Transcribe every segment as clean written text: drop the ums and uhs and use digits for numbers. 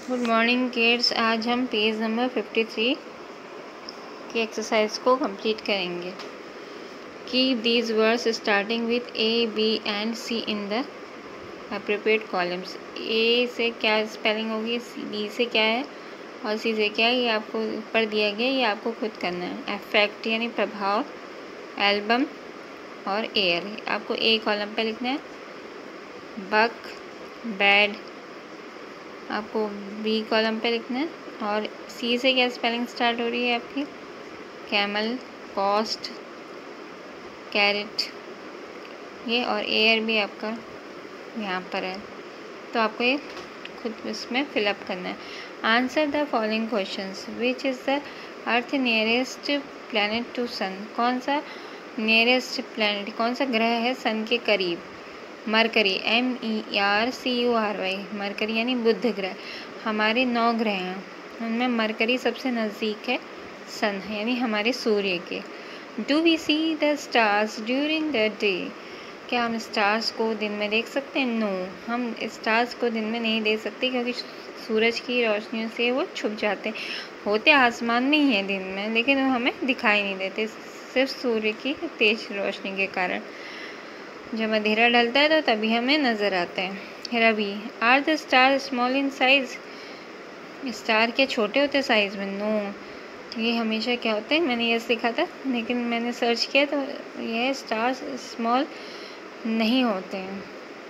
Good morning kids. आज हम page number 53 की एक्सरसाइज को कंप्लीट करेंगे। Keep these words starting with A B and C in the appropriate columns. A से क्या स्पेलिंग होगी, बी से क्या है और सी से क्या है, ये आपको ऊपर दिया गया, ये आपको खुद करना है। अफेक्ट यानी प्रभाव, एल्बम और एयर आपको ए कॉलम पे लिखना है। बक, बैड आपको बी कॉलम पे लिखना है। और सी से क्या स्पेलिंग स्टार्ट हो रही है आपकी, कैमल, कॉस्ट, कैरेट ये, और एयर भी आपका यहाँ पर है। तो आपको ये खुद इसमें फिलअप करना है। Answer the following questions. Which is the earth nearest planet to sun. कौन सा नियरेस्ट प्लैनेट, कौन सा ग्रह है सन के करीब। मरकरी, MERCURY, मरकरी यानी बुध ग्रह। हमारे 9 ग्रह हैं, उनमें मरकरी सबसे नज़दीक है सन यानी हमारे सूर्य के। Do we see the stars during the day. क्या हम स्टार्स को दिन में देख सकते हैं? नो, हम स्टार्स को दिन में नहीं देख सकते क्योंकि सूरज की रोशनियों से वो छुप जाते होते आसमान में ही है दिन में, लेकिन वो हमें दिखाई नहीं देते सिर्फ सूर्य की तेज रोशनी के कारण। जब अंधेरा ढलता है तो तभी हमें नज़र आते हैं। रवि, are the star small in size. Star क्या छोटे होते साइज में? नो, ये हमेशा क्या होते हैं, मैंने ये सीखा था लेकिन मैंने सर्च किया तो ये स्टार स्मॉल नहीं होते हैं,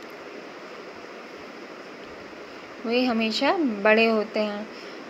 वही हमेशा बड़े होते हैं।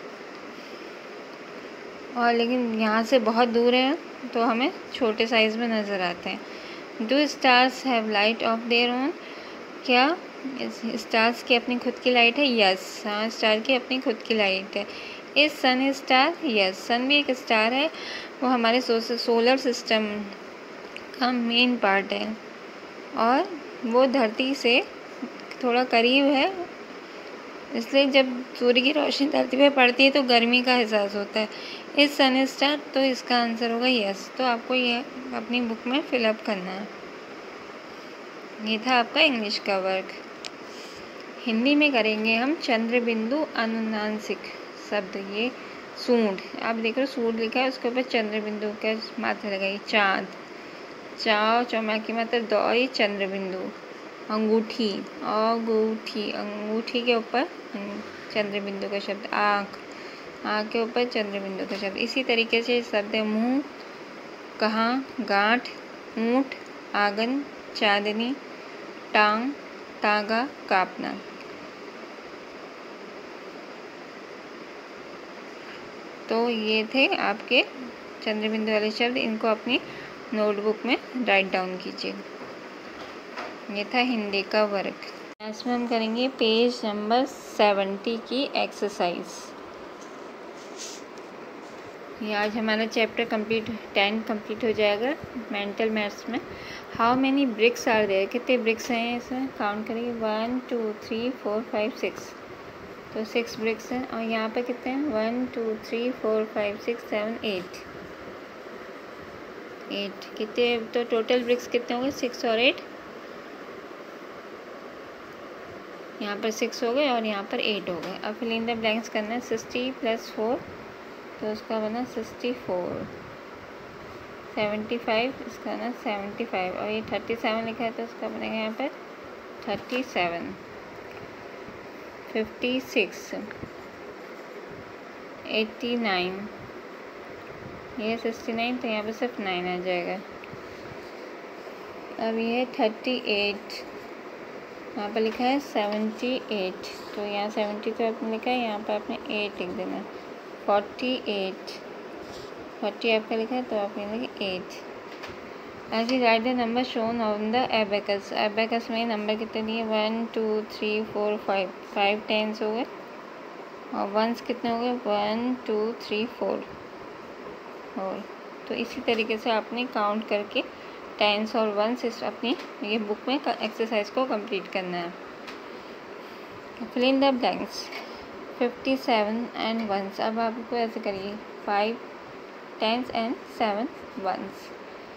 और लेकिन यहाँ से बहुत दूर है तो हमें छोटे साइज़ में नज़र आते हैं। Do stars have light of their own. क्या स्टार्स की अपनी खुद की लाइट है? यस, हाँ, स्टार की अपनी खुद की लाइट है। Is sun star? Yes, sun भी एक स्टार है, वो हमारे सोलर सिस्टम का मेन पार्ट है और वो धरती से थोड़ा करीब है, इसलिए जब सूर्य की रोशनी धरती पे पड़ती है तो गर्मी का एहसास होता है। इस सन स्टार, तो इसका आंसर होगा यस। तो आपको ये अपनी बुक में फिलअप करना है। ये था आपका इंग्लिश का वर्क। हिंदी में करेंगे हम चंद्र बिंदु अनुनासिक शब्द। ये सूंड, आप देख रहे हो सूंड लिखा है, उसके ऊपर चंद्र बिंदु का मात्रा लगाई। चाँद, चाव चौमा की मात्रा दौरी, चंद्र बिंदु। अंगूठी, अंगूठी, अंगूठी के ऊपर चंद्र बिंदु का शब्द। आँख, आँख के ऊपर चंद्र बिंदु का शब्द। इसी तरीके से शब्द है मुँह, कहाँ, गांठ, ऊँट, आंगन, चांदनी, टांग, तागा, कापना। तो ये थे आपके चंद्र बिंदु वाले शब्द, इनको अपनी नोटबुक में राइट डाउन कीजिए। ये था हिंदी का वर्क। क्लास में हम करेंगे पेज नंबर 70 की एक्सरसाइज। ये आज हमारा चैप्टर कंप्लीट 10 कंप्लीट हो जाएगा मेंटल मैथ्स में। How many bricks are there, कितने ब्रिक्स हैं इसमें, काउंट करेंगे 1 2 3 4 5 6, तो 6 ब्रिक्स हैं। और यहाँ पे कितने हैं, 1 2 3 4 5 6 7 8 8 कितने, तो टोटल ब्रिक्स कितने होंगे, 6 और 8, यहाँ पर 6 हो गए और यहाँ पर 8 हो गए। अब फिल इन द ब्लैंक्स करना है। 60 + 4 तो उसका बना 64, 75 इसका ना 75, और ये 37 लिखा है तो उसका बनेगा यहाँ पर 37, 56, 89, ये 69 तो यहाँ पर सिर्फ 9 आ जाएगा। अब ये 38, यहाँ पर लिखा है 78, तो यहाँ 70 तो आपने लिखा है, यहाँ पर आपने 8 लिख देना। 48, 40 आपका लिखा है तो आपने लिखा 8। ऐसे write the number shown on the abacus. Abacus में नंबर कितने दिए, 1 2 3 4 5, 5 टेंस हो गए और वंस कितने हो गए, 1 2 3 4। और तो इसी तरीके से आपने काउंट करके टेंस और वंस इस अपनी ये बुक में एक्सरसाइज को कंप्लीट करना है। Fill in the blanks. 57 and ones. अब आपको ऐसे करिए, 5 tens and 7 ones.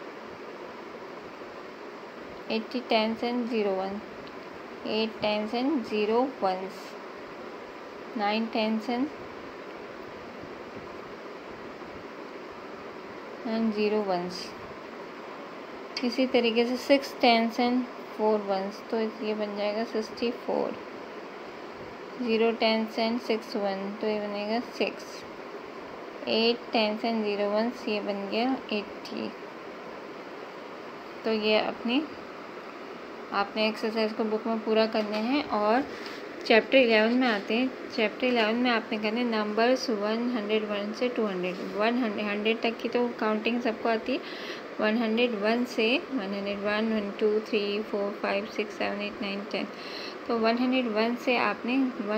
80 tens and 0 1, 8 tens and 0 ones. 9 10s and 0 1s। इसी तरीके से 6 10s and 4 1s, तो ये बन जाएगा 64। 0 10s and 6 1, तो ये बनेगा 6। 8 10s and 0 1s, ये बन गया 80। तो ये आपने एक्सरसाइज को बुक में पूरा करने हैं। और चैप्टर 11 में आते हैं। चैप्टर 11 में आपने करने नंबर्स 101 से 200। 100 तक की तो काउंटिंग सबको आती है। 101 से 101 1 2 3 4 5 6 7 8 9 10, तो 101 से आपने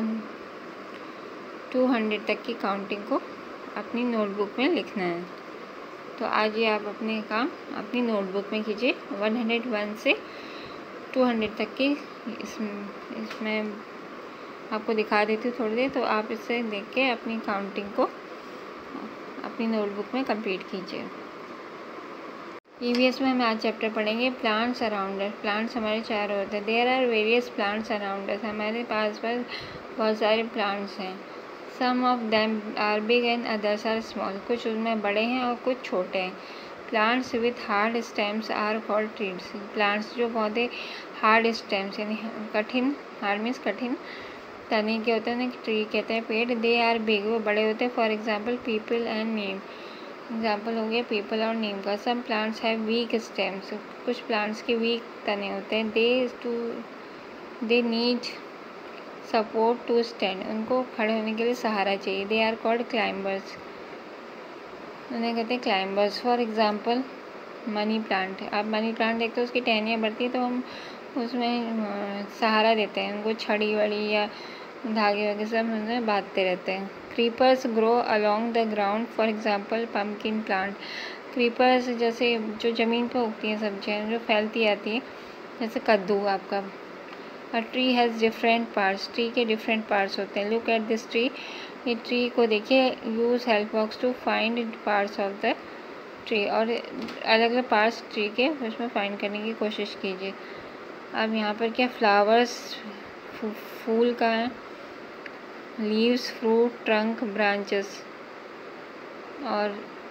200 तक की काउंटिंग को अपनी नोटबुक में लिखना है। तो आज ये आप अपने काम अपनी नोटबुक में कीजिए। 101 से 200 तक की इसमें आपको दिखा देती हूँ थोड़ी देर, तो आप इससे देख के अपनी काउंटिंग को अपनी नोटबुक में कंप्लीट कीजिए। EVS में हम आज चैप्टर पढ़ेंगे प्लांट्स अराउंड अस। प्लांट्स हमारे चारों होते हैं। There are various plants around us. हमारे पास बहुत सारे प्लांट्स हैं। Some of them are big and others are small. कुछ उनमें बड़े हैं और कुछ छोटे हैं। Plants with hard stems are called trees. Plants जो पौधे हार्ड स्टेम्स यानी कठिन, हार्ड मीन्स कठिन तने के होते हैं, ट्री कहते हैं पेड़। दे आर बिग, वो बड़े होते हैं। For example peepal and neem. Example हो गया पीपल और नीम का। Some plants have weak stems. कुछ प्लांट्स के वीक तने होते हैं। They need support to stand. उनको खड़े होने के लिए सहारा चाहिए। They are called climbers. उन्हें कहते हैं climbers. For example money plant. आप मनी प्लांट देखते हो, उसकी टहनियाँ बढ़ती है तो हम उसमें सहारा देते हैं। उनको छड़ी वड़ी या धागे वगैरह सब उन्हें बांधते रहते हैं। Creepers grow along the ground. For example pumpkin plant. Creepers जैसे जो ज़मीन पर उगती हैं सब्जियाँ जो फैलती आती हैं, जैसे कद्दू आपका। A tree has different parts. Tree के डिफरेंट पार्ट्स होते हैं। Look at this tree. ये ट्री को देखिए। Use help box to find parts of the tree. और अलग अलग पार्ट्स ट्री के उसमें फाइंड करने की कोशिश कीजिए। अब यहाँ पर क्या फ्लावर्स फूल का है। Leaves fruit trunk branches. और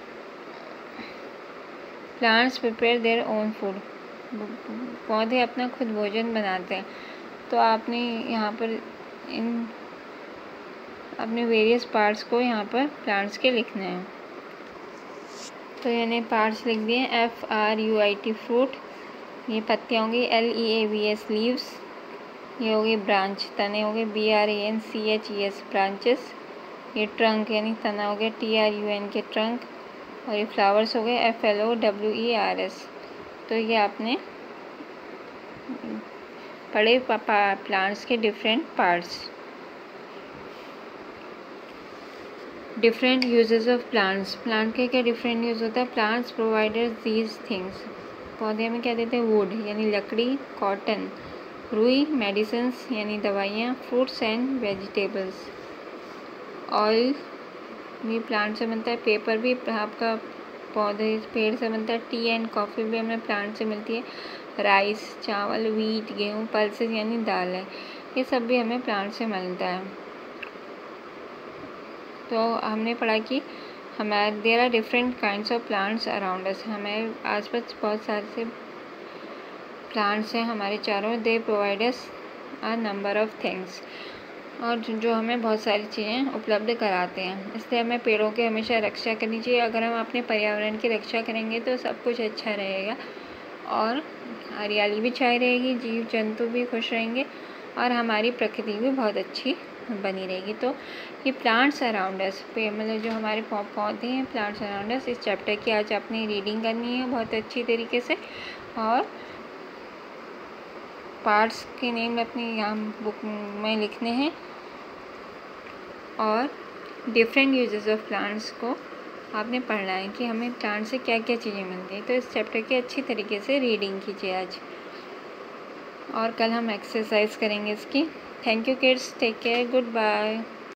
plants prepare their own food. पौधे अपना खुद भोजन बनाते हैं। तो आपने यहाँ पर इन अपने वेरियस पार्ट्स को यहाँ पर प्लांट्स के लिखने हैं। तो यानी पार्ट्स लिख दिए। FRUIT फ्रूट, ये पत्तियाँ होंगी। LEAVS लीव्स, ये होगी ब्रांच, तने हो गए। BRANCHES branches. ये ट्रंक यानी तना हो गया। TRUN के ट्रंक। और ये फ्लावर्स हो गए। FLOWERS। तो ये आपने पढ़े प्लांट्स के different parts. Different uses of plants. Plant के क्या डिफरेंट यूज़ होता है। Plants providers these things. पौधे में क्या देते हैं। वुड यानी लकड़ी। कॉटन, रुई मेडिसिन्स यानी दवाइयाँ। Fruits and vegetables. ऑयल भी प्लांट से बनता है। पेपर भी आपका पौधे पेड़ से बनता है। टी एंड कॉफ़ी भी हमें प्लांट से मिलती है। राइस चावल, व्हीट गेहूँ, पल्सेस यानी दाल है, ये सब भी हमें प्लांट से मिलता है। तो हमने पढ़ा कि हमारे there are different kinds of plants around us. हमारे आसपास बहुत सारे से प्लांट्स हैं हमारे चारों। They provide us a number of things. और जो हमें बहुत सारी चीज़ें उपलब्ध कराते हैं। इसलिए हमें पेड़ों की हमेशा रक्षा करनी चाहिए। अगर हम अपने पर्यावरण की रक्षा करेंगे तो सब कुछ अच्छा रहेगा और हरियाली भी छाई रहेगी, जीव जंतु भी खुश रहेंगे और हमारी प्रकृति भी बहुत अच्छी बनी रहेगी। तो ये प्लांट्स अराउंड अस मतलब जो हमारे पौधे हैं प्लांट्स अराउंड अस, इस चैप्टर की आज आपने रीडिंग करनी है बहुत अच्छी तरीके से। और पार्ट्स के नेम अपनी यहाँ बुक में लिखने हैं और डिफरेंट यूजेस ऑफ प्लांट्स को आपने पढ़ना है कि हमें प्लांट से क्या क्या चीज़ें मिलती हैं। तो इस चैप्टर की अच्छी तरीके से रीडिंग कीजिए आज, और कल हम एक्सरसाइज करेंगे इसकी। Thank you kids, take care, good bye.